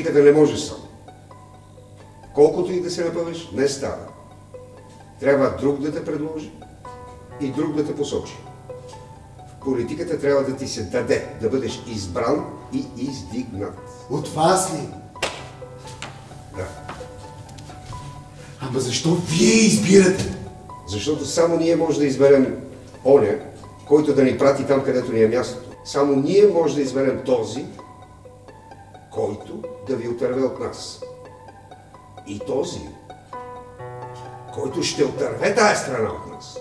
Политиката не можеш сам. Колкото и да се напъваш, не става. Трябва друг да те предложи и друг да те посочи. В политиката трябва да ти се даде, да бъдеш избран и издигнат. От вас ли? Да. Ама защо вие избирате? Защото само ние може да изберем оня, който да ни прати там, където ни е мястото. Само ние може да изберем този, който да ви отърве от нас. И този, който ще отърве тая страна от нас.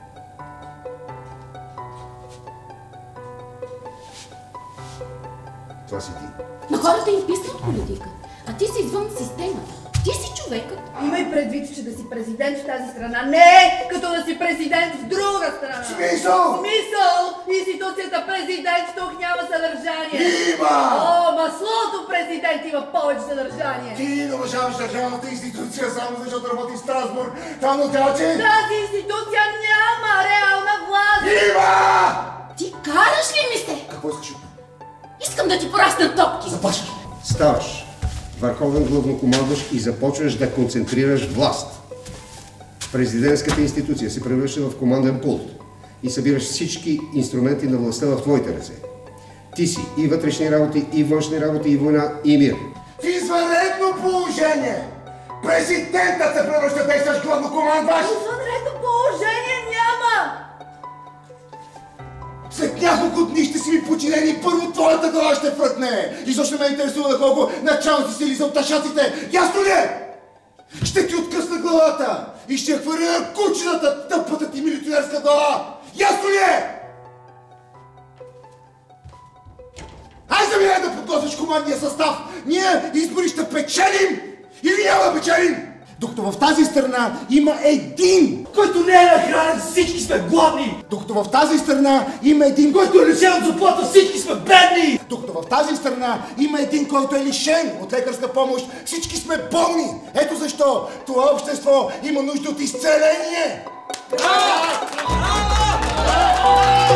Това си ти. Но хората им писат политика, а ти си извън системата. Ти си човекът. Имай предвид, че да си президент в тази страна не е като да си президент в друга страна. Смисъл! Смисъл! Институцията президент тук няма съдържание. Има! О, маслото президент има повече съдържание. Ти не уважаваш държавната институция само защото работи в Страсбург. Там отдаче... Тази институция няма реална власт. Има! Ти караш ли ми се? Какво искаш? Искам да ти пораснат топки. Запашки. Ставаш върховен главнокомандващ и започваш да концентрираш власт. Президентската институция се превръща в команден пулт и събираш всички инструменти на властта в твоите ръце. Ти си и вътрешни работи, и външни работи, и война, и мир. В извънредно положение президентът се превръща действащ главнокомандващ. Извънредно положение няма. След няколко дни ще си ми подчинени и първо твоята глава ще фръкне. И защо ме интересува да колко началници си лиза от ташаците. Ясно ли е? Ще ти откъсна главата и ще хвърля на кучината тъпата ти милиционерска глава. Ясно ли е? Айде да минай да подготвиш командния състав. Ние избори ще печелим или няма да печелим. Докато в тази страна има един, който не е нахранен, всички сме гладни! докато в тази страна има един, Който е лишен от заплата, всички сме бедни! докато в тази страна има един, който е лишен от лекарска помощ, всички сме болни. Ето защо това общество има нужда от изцеление. Браво! Браво!